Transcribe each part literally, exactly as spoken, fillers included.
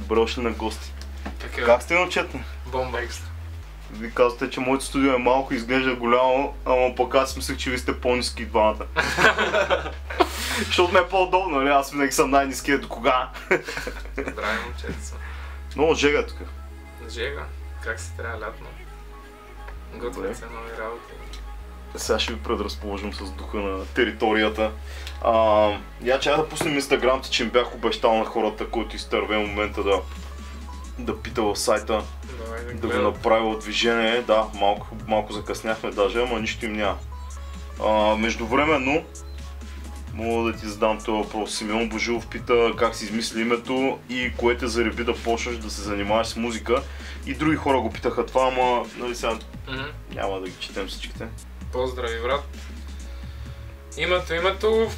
добре дошли на гости. Така, Как сте, момчета? бомба екстра. Ви казвате, че моето студио е малко, изглежда голямо, ама пък аз мислех, че ви сте по-ниски двамата. Защото ме е по-удобно, нали? Аз винаги съм най-ниският до кога. Здравей, момчета са. Много жега тук. Жега, как си трябва лятно? Добре. Готвят се нови работи. Сега ще ви предразположим с духа на територията. А, я чая да пуснем инстаграмта, че им бях обещал на хората, който изтърве момента да, да пита в сайта, Давай да да го гледам. направя движение. Да, малко, малко закъсняхме даже, ама нищо им няма. А, междувременно, мога да ти задам този въпрос. Симеон Божилов пита как си измисли името и кое те зареби да почнеш да се занимаваш с музика. И други хора го питаха това, ама нали сега Мгм. няма да ги четем всичките. Поздрави, брат. Името, името...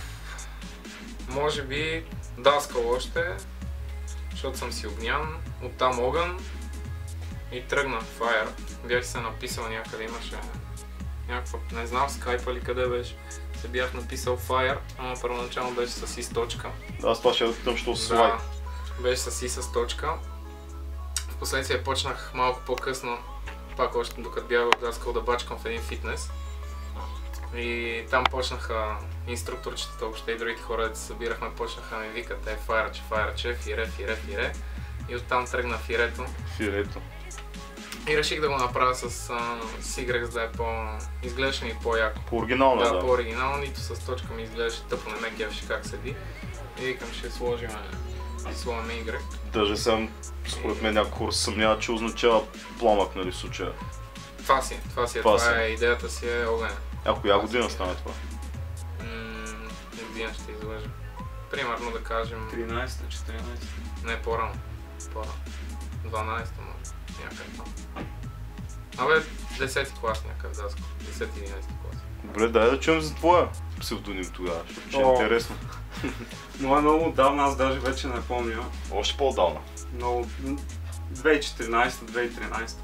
Може би Даскал още, защото съм си Огнян, оттам Огън и тръгна Fire. Бях се написал някъде, имаше някаква, не знам, скайпа ли къде беше, се бях написал Fire, ама първоначално беше с и с точка. Аз това ще да питам, що с лайк. Да, беше с и с точка. Впоследствие почнах малко по-късно, пак още докато бях в Даскал, да бачкам в един фитнес. И там почнаха инструкторчетата, въобще и другите хора, да се събирахме, почнаха да ми викат е файрче, файрче, фире, фире, фире. И оттам тръгна фирето. Фирето. И реших да го направя с, а, с Y, за да е по... изглеждаше ми по-яко. По-оригинално, Да, да. по-оригинално, нито с точка ми изглеждаше тъпо, не ме кефеше как седи. И викам, ще сложим, ще сложим Y. Даже съм, според мен някои хора се съмняват, че означава пламък, нали, в случая. Това си, това си е, Това това, си. е, идеята си е огъня. А коя година стана това? Ммм, година ще излъжа. Примерно да кажем... тринайсета, четиринайсета. Не, по-рано. По-рано. дванайсета, може. Някъде там. Абе, десети клас някъде, Даско. десети-единайсети клас. Добре, дай да чуем за твоя псевдоним тогава, защото ще е О. интересно. Но е много отдавна, аз даже вече не помня. Още по-отдавна. Много... две хиляди и четиринайсета, две хиляди и тринайсета.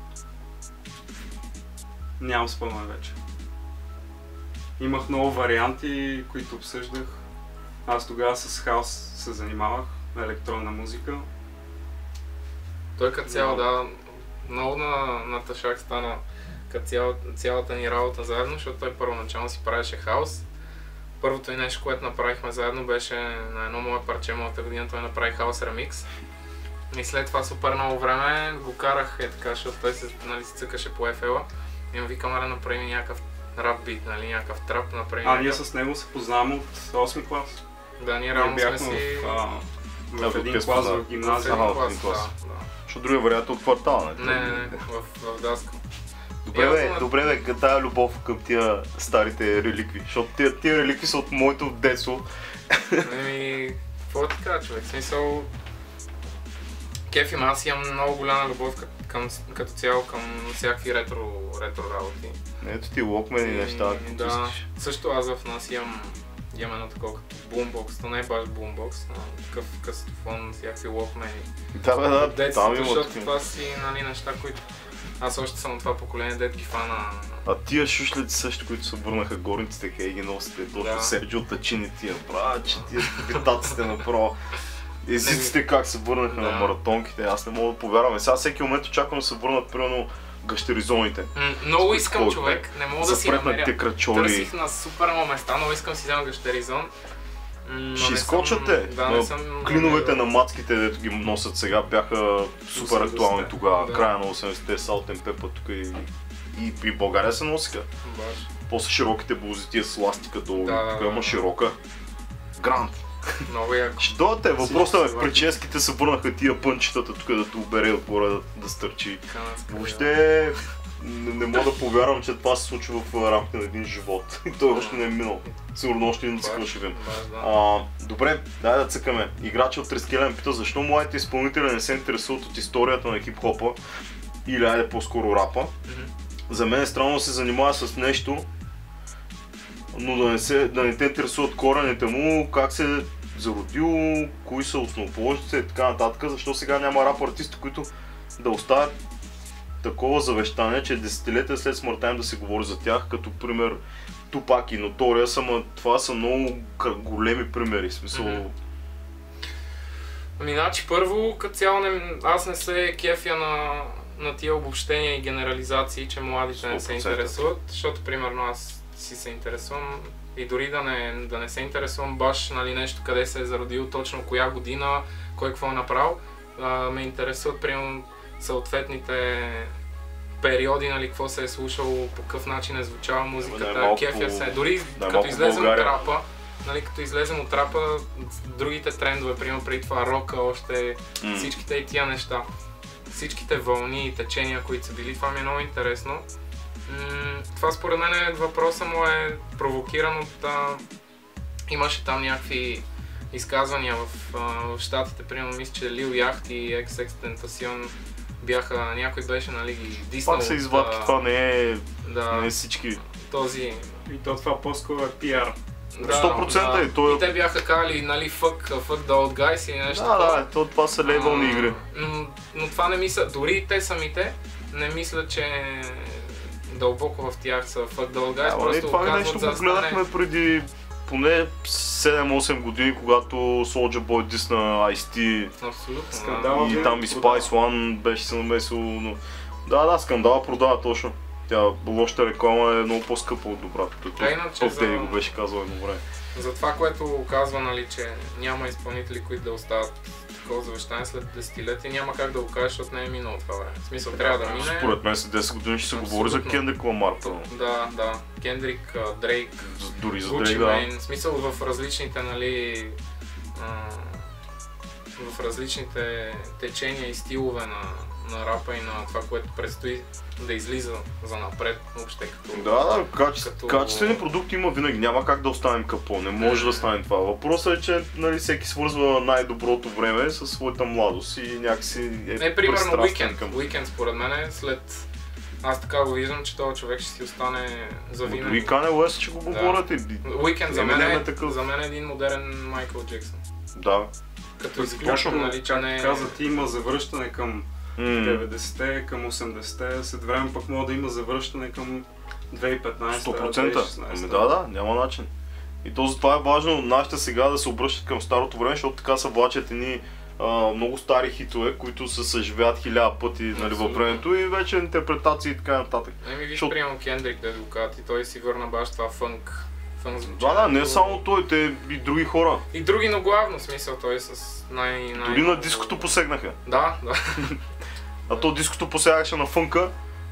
Нямам спомен вече. Имах много варианти, които обсъждах. Аз тогава с хаос се занимавах, на електронна музика. Той като цяло, да, много на, на Ташак стана като цял, цялата ни работа заедно, защото той първоначално си правеше хаос. Първото и нещо, което направихме заедно, беше на едно мое парче, моята година, той направи хаос ремикс. И след това супер много време го карах е така, защото той се, нали, се цъкаше по еф ел-а. И му викам, аре, направи ми някакъв рап бит, нали, някакъв трап, направи А, ние някакъв... с него се познаваме от осми клас. Да, ние Ние реално сме бяхме си... в, а, Да, в един в клас Кеспа, в да. в гимназия. Ага, един в клас, един клас. да, да. Защото другия вариант е от квартала, не? Не, не, не, в, в Даскал. Добре, бе, Ясно, добре, бе, тая любов към тия старите реликви, защото тия, тия реликви са от моето детство. Еми, какво ти кажа, човек? В смисъл... Кефи, аз имам много голяма любов към, към, като цяло към всякакви ретро, ретро работи. Ето ти локмени И, неща, които да, искаш. също аз в нас имам, имам едно такова като бумбокс, то не е баш бумбокс, но такъв касетофон, всякакви локмени. Да, бе, да, От детството, там има защото такива. това си, нали, неща, които аз още съм от това поколение, дет ги фана. А тия шушлици също, които се върнаха горниците, хей ги носите, точно Да. Серджио Тачини тия, брат, че тия битаците направо. Езиците как се върнаха Да. на маратонките, аз не мога да повярвам. Сега всеки момент очаквам да се върнат, примерно, гащеризоните. М, много С искам, кой- човек, не мога да си намеря. Запретнатите крачоли. Търсих на супер много места, много искам да си взема гащеризон. м, но Ще не изкочат съм- те. Да, Но не съм... Клиновете на мацките, дето ги носят сега, бяха супер осемдесетте. актуални тогава. Да. Края на осемдесетте, Салтен Пепа тук и, и при България се носиха. Баш. После широките блузи, тия с ластика долу, Да, да, тук да, има да. широка. Грант. Много яко. Ще дойдат те, въпросът Всички е, прическите се върнаха тия пънчетата тук да те обере отгоре да, да стърчи. Канадска, Въобще не, не мога да повярвам, че това се случва в рамките на един живот. И той още не е минал. Сигурно още един цикъл ще видим. Баш, да. А, добре, дай да цъкаме. Играч от Трескелен пита защо младите изпълнители не се интересуват от историята на хип-хопа или айде по-скоро рапа. Мгм. За мен е странно да се занимава с нещо, но да не, се, да не те интересуват корените му, как се е зародил, кои са основоположници и така нататък. Защо сега няма рап артисти, които да оставят такова завещание, че десетилетия след смъртта им да се говори за тях, като пример Тупак и Нотория, ама това са много к- големи примери, в смисъл... Мгм. Ами, значи, първо, като цяло не, аз не се кефя на, на тия обобщения и генерализации, че младите не се интересуват, защото, примерно, аз си се интересувам и дори да не, да не се интересувам баш, нали, нещо къде се е зародил, точно коя година, кой какво е направил, а, ме интересуват, примерно, съответните периоди, нали, какво се е слушало, по какъв начин е звучала музиката, кефя се. Дори да, като излезем от рапа, нали, като излезем от рапа, другите трендове, примерно преди това рока, още mm. всичките и тия неща, всичките вълни и течения, които са били, това ми е много интересно. М- това според мен е, въпроса му е провокиран от... А, имаше там някакви изказвания в, а, в щатите, примерно мисля, че Lil Yacht и X X Tentacion бяха, някой беше, нали, ги диснал. Пак се извадки, това не е, да, не е всички. Този... И то това по-скоро е пиар. Да, сто процента да. и той... И те бяха казали, нали, fuck, fuck the old guys и нещо. Да, да, то, това са лейбълни игри. Но, но това не мисля, дори те самите не мисля, че дълбоко в тях са fuck the old guys, Да, просто това казват нещо за го гледахме стане... преди поне седем-осем години, когато Soulja Boy дисна Ice-T. Абсолютно, Скандал. И там и Spice One беше се намесил, но... Да, да, скандала продава точно. Тя лошата реклама е много по-скъпа от добрата. Да, иначе Топ за- Теди го беше казал едно време. За това, което казва, нали, че няма изпълнители, които да остават такова завещание след десетилетия, няма как да го кажеш, защото не е минало това време. В смисъл, трябва да мине. Според мен след десет години ще се говори за Абсолютно. Kendrick Lamar, първо. Да, да. Кендрик, Дрейк, Дори за Gucci Дрейк, да. Mane, в смисъл в различните, нали, а, в различните течения и стилове на, на рапа и на това, което предстои да излиза за напред, въобще като... Да, да, каче... като... качествени продукти има винаги, няма как да оставим капо, не може да стане това. Въпросът е, че нали, всеки свързва най-доброто време със своята младост и някакси е Не, примерно пристрастен Weekend. към... Weekend според мен е след... Аз така го виждам, че този човек ще си остане за Но винаги. дори Kanye West ще го Да. говорят и... Weekend за мен, Eminem е, е такъв. за мен е един модерен Майкъл Джексън. Да. Като изключно, Точно, нали, че не е... каза ти, има завръщане към М. деветдесетте, към осемдесетте, след време пък може да има завръщане към две хиляди и петнадесета, сто процента. две хиляди и шестнадесета. Ами да, да, няма начин. И то затова е важно нашите сега да се обръщат към старото време, защото така се влачат едни а, много стари хитове, които се съживят хиляда пъти нали, във Абсолютно. времето и вече интерпретации и така нататък. Еми виж, Защото- приемам Кендрик да го казват и той си върна баш това фънк. Фънк Да, звучането. да, не само той, те и други хора. И други, но главно смисъл, той е с най... най... Дори на диското посегнаха. Да, да. А то диското посягаше на фънка.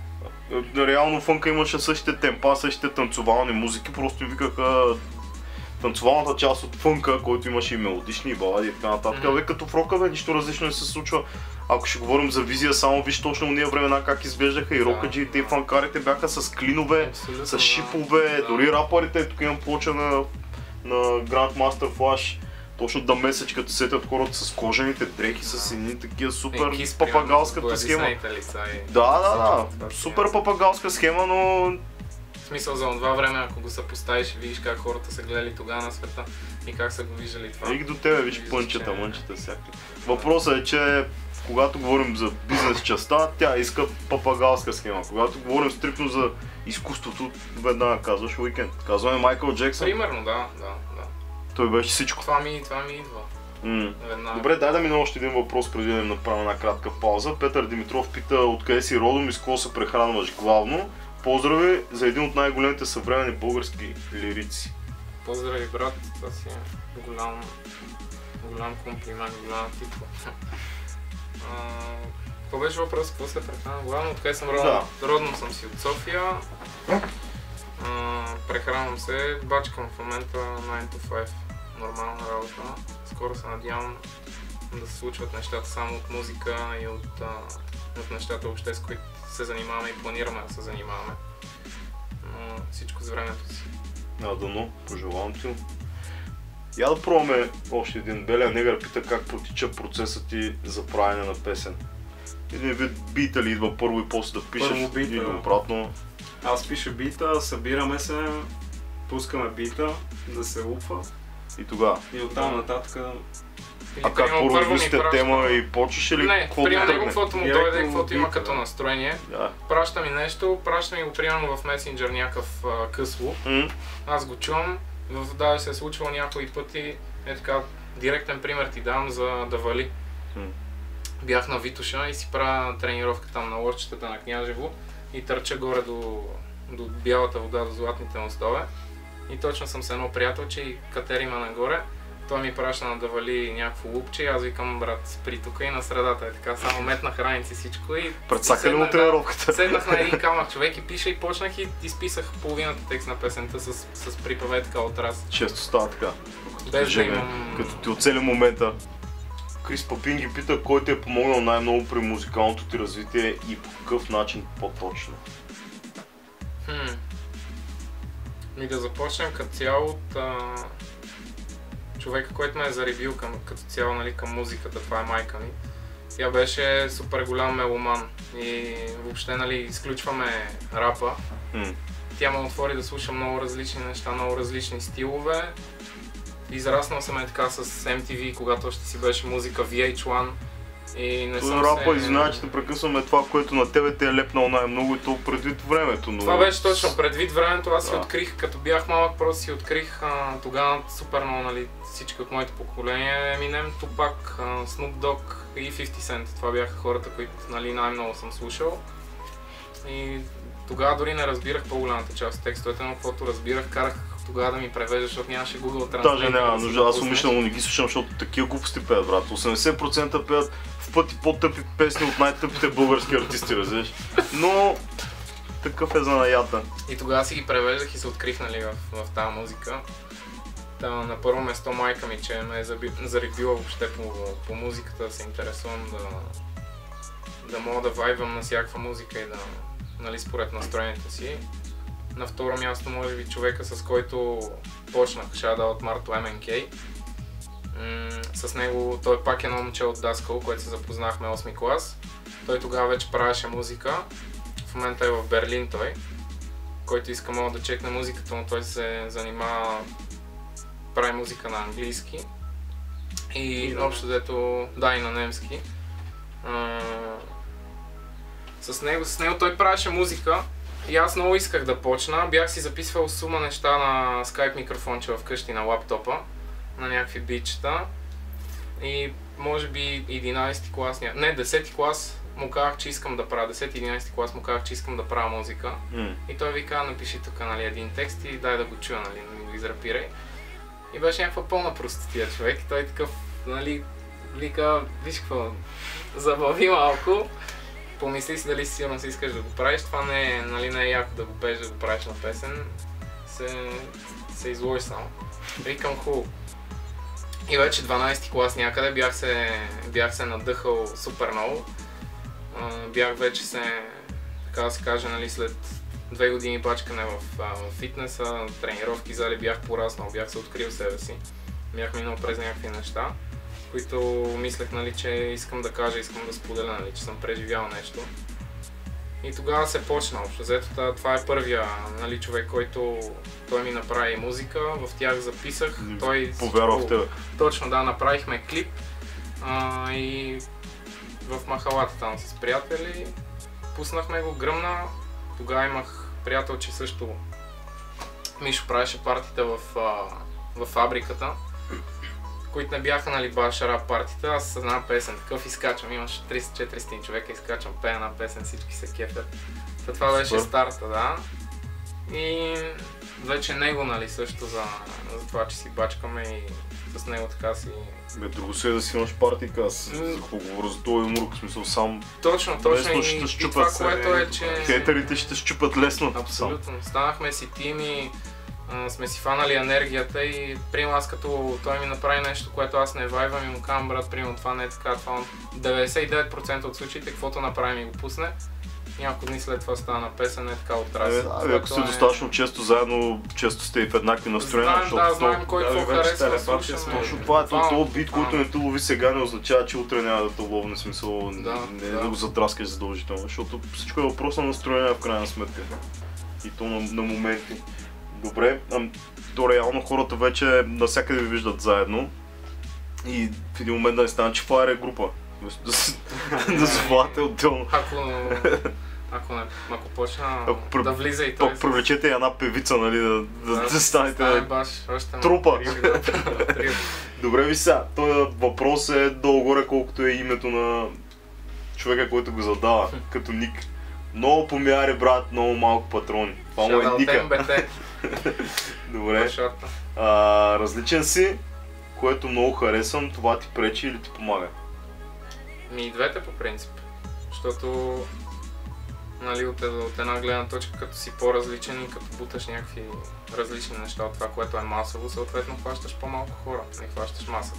Е, Реално фънка имаше същите темпа, същите танцовални музики, просто им викаха танцовалната част от фънка, който имаше и мелодични и балади и така нататък. Мгм. Mm-hmm. Като в рока бе, нищо различно не се случва. Ако ще говорим за визия, само виж точно уния времена как изглеждаха и Да, рокаджиите и да. фанкарите бяха с клинове, Абсолютно, с да. шипове, Да. дори рапърите, тук имам плоча на, на Grandmaster Flash. Точно да месеч, като сетят хората с кожените дрехи, с Да. едни такива супер И Кис, примерно, папагалската с схема. боядисаните лица и... Да, да, всичко да, това. супер папагалска схема, но В смисъл за това време, ако го съпоставиш и видиш как хората са гледали тогава на света и как са го виждали това. и до тебе виж Виждаш, пънчета, че- мънчета всякакви. Въпросът е, че когато говорим за бизнес частта, тя иска папагалска схема. Когато говорим стрикно за изкуството, веднага казваш Weekend. Казваме Майкъл Джексън, Примерно, да, да, да. той беше всичко. Това ми, това ми идва. М. Веднага. Добре, дай да мине още един въпрос преди да им направим една кратка пауза. Петър Димитров пита откъде си родом и с какво се прехранваш главно. Поздрави за един от най-големите съвременни български лирици. Поздрави, брат, това си е голям, голям комплимент, голяма титла. А, Какво беше въпрос? Какво се прехранва? Главно, откъде съм родом? Да. Родом съм си от София. А, прехранвам се, бачкам в момента nine to five. Нормална работа. Скоро се надявам да се случват нещата само от музика и от, а, от нещата въобще, с които се занимаваме и планираме да се занимаваме. Но всичко с времето си. А, дано, пожелавам ти. Я да пробваме още един. Белия негър пита как протича процесът ти за правене на песен. Един вид бита ли идва първо и после да пишеш, Първо бита, или да. обратно. Аз пиша бита, събираме се, пускаме бита, да се лупва И тогава. и оттам нататък Или, А как примерно, първо първо ми сте праща- тема и почваш или Не, каквото при него тръгне? каквото му Директно дойде, каквото има бита, като да. настроение. Да. Праща ми нещо, праща ми го примерно в месенджер някакъв а, късло. М, Аз го чувам, в, даже се е случвало някои пъти, е така, директен пример ти давам за да вали. М. Бях на Витоша и си правя тренировка там на лодчетата на Княжево и търча горе до, до бялата вода, до златните мостове. И точно съм с едно приятелче и катерима нагоре. Той ми праща да вали някакво лупче и аз викам, брат, спри тук и на средата е така, само метнах раници всичко и... Предсака ли му тренировката? Седнах на един камък човек и пиша и почнах и изписах половината текст на песента с, с припеветка от раз. Често става така. Без да имам... Като ти оцели момента. Крис Папин ги пита, кой ти е помогнал най-много при музикалното ти развитие и по какъв начин по-точно? Хм. Ми да започнем като цяло от а... човека, който ме е заребил към, като цяло, нали, към музиката, това е майка ми. Тя беше супер голям меломан и въобще, нали, изключваме рапа. Mm. Тя ме отвори да слушам много различни неща, много различни стилове. Израснал съм е така с Ем Ти Ви, когато още си беше музика Ви Ейч Уан. И не съм рапа, се... извинявай, че те прекъсваме това, което на тебе те е лепнал най-много и то предвид времето. Но... Това беше точно предвид времето, аз да. си открих, като бях малък, просто си открих а, тогава супер много, нали, всички от моето поколение, Eminem, Tupac, а, Snoop Dogg и фифти Cent. Това бяха хората, които, нали, най-много съм слушал. И тогава дори не разбирах по-голямата част от текстовете, но каквото разбирах, карах тогава да ми превежда, защото нямаше Google Translate. Даже няма нужда, аз умишлено не ги слушам, защото такива глупости пеят, брат. осемдесет процента пеят в пъти по-тъпи песни от най-тъпите български артисти, разбираш. Но такъв е занаята. И тогава си ги превеждах и се открих, нали, в, в тази музика. Та, на първо место майка ми, че ме е заребила въобще по, по музиката, да се интересувам, да, да мога да вайвам на всякаква музика и да, нали, според настроението си. На второ място, може би, човека, с който почнах, shout-out Марто Ем Ен Кей. М- с него, той пак е едно момче от Даскал, което се запознахме осми клас. Той тогава вече правеше музика. В момента е в Берлин той, който иска мога да чекне музиката, но той се занимава, прави музика на английски. И, и общо дето, да, и на немски. А, с него, с него той правеше музика. И аз много исках да почна, бях си записвал сума неща на Skype микрофонче вкъщи на лаптопа, на някакви битчета. И може би единайсети клас, не, десети клас му казах, че искам да правя, десети-единайсети клас му казах, че искам да правя музика. Mm. И той ви каза, напиши тук, нали, един текст и дай да го чуя, нали, да го израпирай. И беше някаква пълна простотия човек и той такъв, нали, вика, виж какво, забави малко. Помисли си дали сигурно си искаш да го правиш, това не е, нали, не е яко да го пееш, да го правиш на песен, се, се изложи само. Викам хубаво. И вече дванайсети клас някъде бях се, бях се надъхал супер много. Uh, бях вече се, така да се каже, нали, след две години бачкане в, uh, в фитнеса, тренировки, зали, бях пораснал, бях се открил себе си. Бях минал през някакви неща, които мислех, нали, че искам да кажа, искам да споделя, нали, че съм преживял нещо. И тогава се почна общо. Взето, това е първия, нали, човек, който той ми направи музика, в тях записах. Той повярва в тебе. Точно, да, направихме клип а, и в махалата там с приятели. Пуснахме го, гръмна. Тогава имах приятел, че също Мишо правеше партита в, а, в фабриката, които не бяха, нали, баш рап партита. Аз с една песен такъв изкачам, имаш триста-четиристотин човека, изкачам, пея една песен, всички се кефят. Та това беше старта, да. И вече него, нали, също за, за това, че си бачкаме и с него така си... Бе, друго си е да си имаш партика, аз mm. говоря за този юмор, в смисъл сам... Точно, точно и, и това, което е, че... Хейтерите ще щупат лесно. Абсолютно, сам. Станахме си тим и а, сме си фанали енергията и приема аз като той ми направи нещо, което аз не вайвам и му казвам, брат, приема това не е така, това деветдесет и девет процента от случаите, каквото направи ми го пусне. Няколко дни след това стана песен, е така отрасъл. Е, ако сте е... достатъчно често заедно, често сте и в еднакви настроения. Знаем, да, знаем то... кой какво харесва, слушаме. Точно това е, този бит, който не те лови сега, не означава, че утре няма да те ловне, смисъл, да, не да. да го задраскаш задължително, защото всичко е въпрос на настроение в крайна сметка. И то на, на моменти. Добре, а, то реално хората вече навсякъде ви виждат заедно и в един момент да не стане, че Fire е група. Да се звате отделно. Ако, Ако, не, ако почна Ако да влиза и той Пък привлечете една певица, нали, да, да, да, да станете стане баш, още трупа. три, да, три. Добре ви сега, този въпрос е долу-горе колкото е името на човека, който го задава, като ник. Много помяри, брат, много малко патрони. Това му е ника. Добре. А, различен си, което много харесвам, това ти пречи или ти помага? Ми и двете по принцип, защото нали, от, от една гледна точка, като си по-различен и като буташ някакви различни неща от това, което е масово, съответно хващаш по-малко хора, не хващаш масата.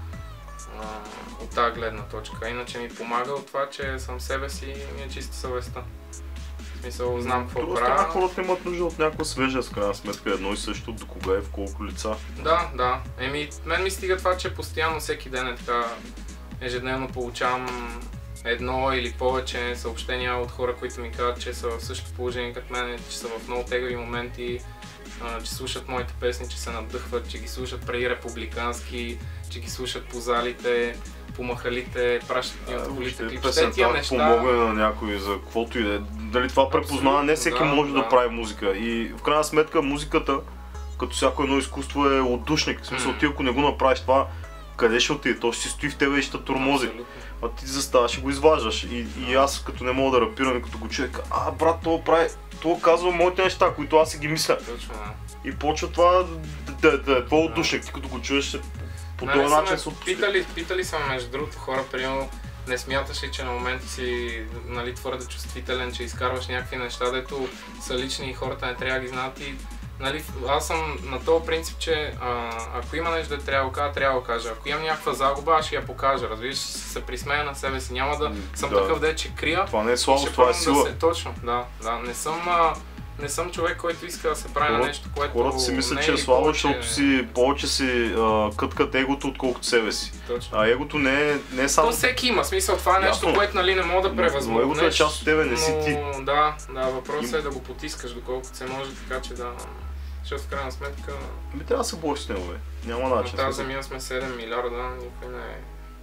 А, от тази гледна точка. Иначе ми помага от това, че съм себе си и ми е чиста съвестта. В смисъл, знам какво правя. Това хората имат нужда от някаква свежест, в крайна сметка, едно и също, до кога е, в колко лица. Да, да. Еми, мен ми стига това, че постоянно всеки ден е така, ежедневно получавам едно или повече съобщения от хора, които ми казват, че са в същото положение като мен, че са в много тегави моменти, че слушат моите песни, че се надъхват, че ги слушат преди републикански, че ги слушат по залите, по махалите, пращат ни от колите клипчета. Песента помогне на някой за каквото и да е. Дали това препознава, не всеки да, може да. да прави музика. И в крайна сметка музиката, като всяко едно изкуство, е отдушник. В смисъл, mm. ти ако не го направиш това, къде ще отиде? То ще си стои в тебе и ще тормози. А ти заставаш и го изваждаш. И, и аз като не мога да рапирам и като го чуя, а брат, това прави, това казва моите неща, които аз си ги мисля. Точно, да. И почва това да е да, твой отдушник. Ти като го чуеш, по този начин се отпусти. Питали, питали са между другото хора, примерно, не смяташ ли, че на моменти си нали, твърде чувствителен, че изкарваш някакви неща, дето са лични и хората не трябва да ги знаят. И, нали, аз съм на този принцип, че а, ако има нещо да трябва да кажа, трябва да кажа. Ако имам някаква загуба, аз ще я покажа. Разбираш, се присмея на себе си. Няма да съм да. такъв де, че крия. Това не е слабост, това е сила. Да се, точно, да, да. Не съм, а, не съм човек, който иска да се прави Хората, на нещо, което хората си мислят, не че е слабо, повече... защото си повече си а, къткат егото, отколкото себе си. Точно. А егото не е, не е само... То всеки има смисъл, това е нещо, Ясно. което нали, не мога да превъзмогнеш. Но егото е част от тебе, не си ти. Да, да, въпросът е да го потискаш доколкото се може, така че да... Защото в крайна сметка... Би трябва да се бориш с него, бе. Няма начин. На тази земя сме седем милиарда, никой не е...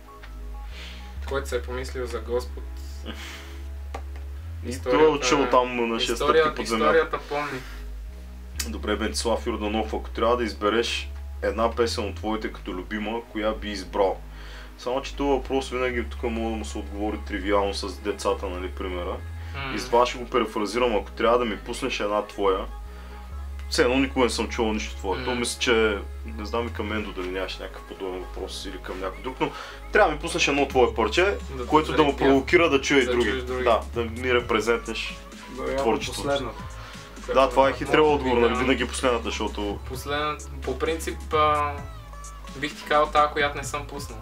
Който се е помислил за Господ... И той е учил там на шест стъпки под земята. Историята помни. Добре, Венцислав Йорданов, ако трябва да избереш една песен от твоите като любима, коя би избрал? Само че този въпрос винаги тук мога да му се отговори тривиално с децата, нали, примера. Mm. И с това ще го перефразирам, ако трябва да ми пуснеш една твоя. Все едно никога не съм чувал нищо твое. Mm. То мисля, че не знам и към Ендо дали нямаш някакъв подобен въпрос или към някой друг, но трябва да ми пуснеш едно твое парче, да, което да, да ме провокира да чуя да и други. други. Да, да ми репрезентнеш творчеството. Последната. Да, това е хитрия отговор, нали, винаги последната, защото... Последната, по принцип, а, бих ти казал тази, която не съм пуснал.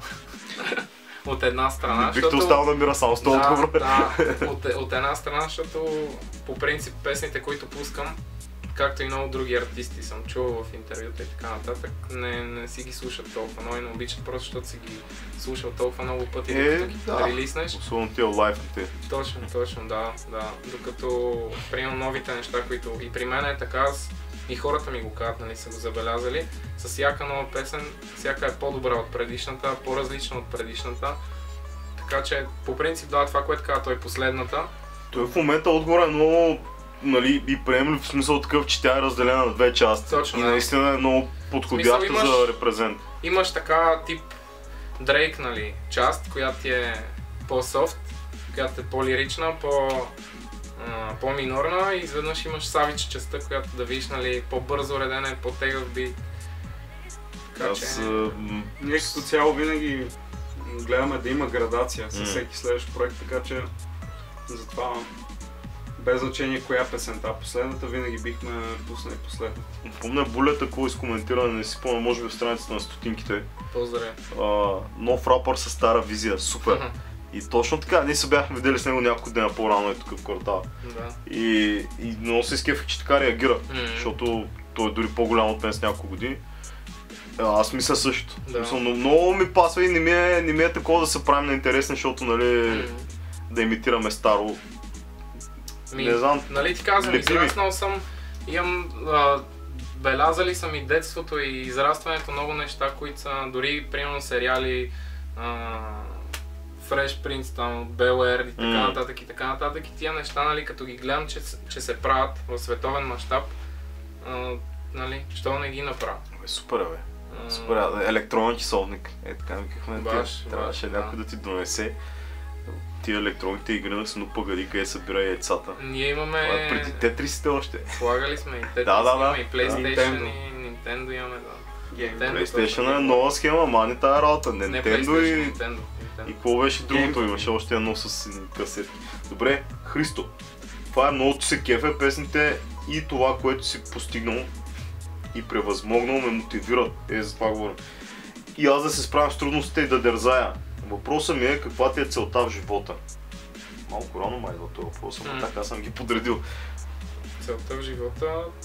От една страна, бих защото... те оставил да мира само с този да, отговор. Да, от, от една страна, защото по принцип песните, които пускам, както и много други артисти съм чувал в интервюта и така нататък, не, не си ги слушат толкова много и не обичат просто, защото си ги слушал толкова много пъти, е, докато ги да. релиснеш. Особено тия лайфите. Точно, точно, да, да. Докато приемам новите неща, които и при мен е така, аз, и хората ми го казват, нали, са го забелязали, с всяка нова песен, всяка е по-добра от предишната, по-различна от предишната. Така че, по принцип, да, това, което казва той последната. Той в момента отгоре е много, нали, и приемлив в смисъл такъв, че тя е разделена на две части. Точно, и да. наистина е много подходяща имаш, за репрезент. Имаш така тип Дрейк, нали, част, която е по-софт, която е по-лирична, по, а, по-минорна и изведнъж имаш Savage частта, която да видиш, нали, по-бързо редена, по-тегъв бит. Така че... Аз, ние като цяло винаги гледаме да има градация със всеки следващ проект, така че затова без значение коя песента последната, винаги бихме пуснали последната. Помня Булета, какво изкоментира, не си помня, може би в страницата на стотинките. Поздравя. Нов рапър със стара визия, супер. Uh-huh. И точно така, ние се бяхме видели с него няколко дена по-рано и тук в квартала. Да. И, и много се изкефих, че така реагира, mm-hmm. защото той е дори по-голям от мен с няколко години. Аз мисля също. Да. Мисля, но много ми пасва и не ми е, не ми е такова да се правим на интересни, защото нали, mm-hmm. да имитираме старо. Ми, не знам. Нали ти казвам, израснал съм, имам, а, белязали съм и детството и израстването много неща, които са дори примерно сериали, а, Fresh Prince, там, Bel Air и така Mm. нататък и така нататък и тия неща, нали, като ги гледам, че, с- че се правят в световен мащаб, а, нали, що не ги направя? Бе, супер е, бе. А, Супер, е. Електронен часовник. Е, така викахме на Баш, тия. Трябваше баш, някой да. да ти донесе тия електронните игри на Снупагади, къде събира яйцата. Ние Това имаме... е преди тетрисите още. Слагали сме и Tetris, Да, да, да. имаме и PlayStation Nintendo. и Nintendo имаме, да. Game. Nintendo, PlayStation точно. е нова схема, мани тая работа. Не Nintendo PlayStation, и... Nintendo. И Nintendo. какво беше другото? Game. Имаше още едно с едни касетки. Добре, Христо. Това е много, че се кефе песните и това, което си постигнал и превъзмогнал, ме мотивира. Е, за това говорим. И аз да се справям с трудностите и да дързая. Въпросът ми е каква ти е целта в живота. Малко рано май идва този въпрос, но М. така съм ги подредил. Целта в живота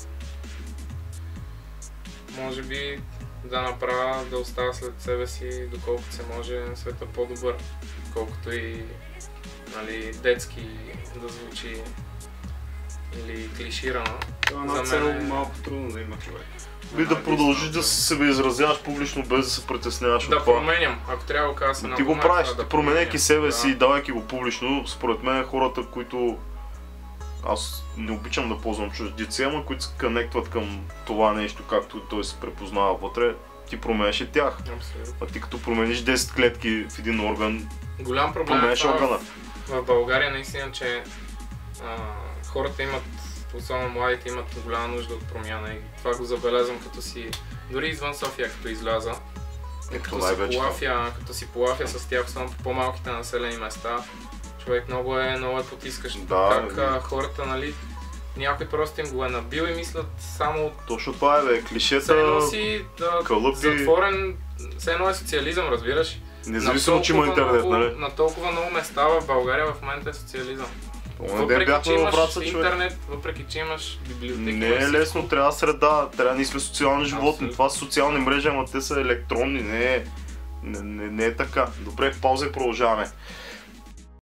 може би да направя, да оставя след себе си, доколкото се може на света по-добър, колкото и, нали, детски да звучи или клиширано. Това е За една мен цел е- малко трудно да има човек. Би да продължиш да се себе изразяваш публично, без да се притесняваш Да от това. променям, ако трябва да кажа се Ти го правиш, ти променяйки себе си и да. давайки го публично, според мен хората, които аз не обичам да ползвам чуждици, ама които се конектват към това нещо, както той се препознава вътре, ти променяш и тях. Абсолютно. А ти като промениш десет клетки в един орган, Голям проблем е променяш това органа. в, в България наистина, че а, хората имат, особено младите, имат голяма нужда от промяна и това го забелязвам като си, дори извън София като изляза, Ето като си, най-вече. полафя, като си полафя с тях, особено по по-малките населени места, човек много е, много е потискащ. Да, как и- а, хората, нали, някой просто им го е набил и мислят само от Точно това е, бе, все клишета, едно си да, кълъпи. затворен, все едно е социализъм, разбираш? независимо, На че има толкова интернет, много- нали? На толкова много места в България в момента е социализъм. Онзи ден Въпреки, че бяхме в имаш Враца, човек. интернет, въпреки, че имаш библиотеки. Не имаш е всичко. лесно, трябва среда, трябва ние сме социални животни, Абсолютно. това са социални мрежи, ама те са електронни, не е, не, не, не е така. Добре, в пауза и продължаваме.